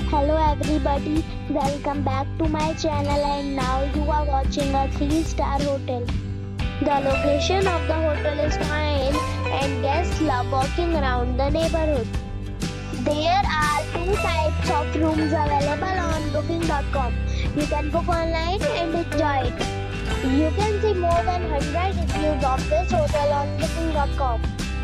Hello everybody, welcome back to my channel and now you are watching a 3-star hotel. The location of the hotel is fine and guests love walking around the neighborhood. There are 2 types of rooms available on booking.com. You can book online and enjoy it. You can see more than 100 reviews of this hotel on booking.com.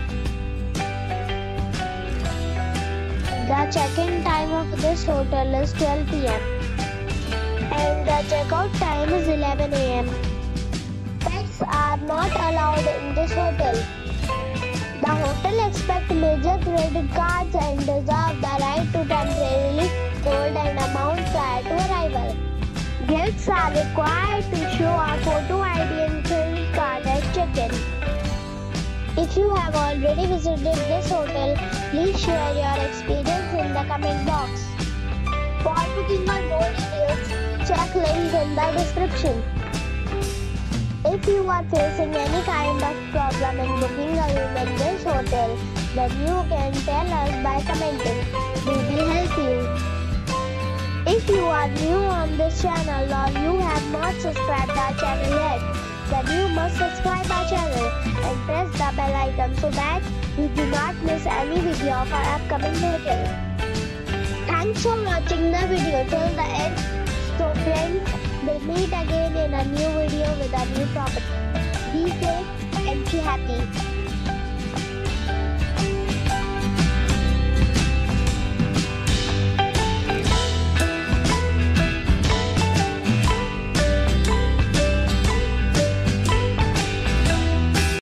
The check-in time of this hotel is 12 p.m. and the check-out time is 11 a.m. Pets are not allowed in this hotel. The hotel accepts major credit cards and reserves the right to temporarily hold an amount prior to arrival. Guests are required to show a photo ID and credit card at check-in. If you have already visited this hotel, please share your experience in the comment box. For booking or more details, check link in the description. If you are facing any kind of problem in booking a room in this hotel, then you can tell us by commenting. We will help you. If you are new on this channel or you have not subscribed our channel yet, then you must subscribe our channel and press the bell icon so that you do not miss any video of our upcoming hotel. Thanks for watching the video till the end. So friends, we'll meet again in a new video with a new property. Be safe and be happy.